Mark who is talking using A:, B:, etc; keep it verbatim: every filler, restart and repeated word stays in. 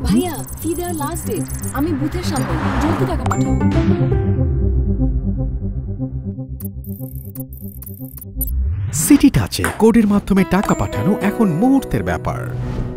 A: ভাইয়া ফি দেওয়ার last date, আমি বুথের সামনে, জলদি টাকা পাঠাও।
B: সিটি টাচে কোডের মাধ্যমে টাকা পাঠানো এখন মুহূর্তের ব্যাপার।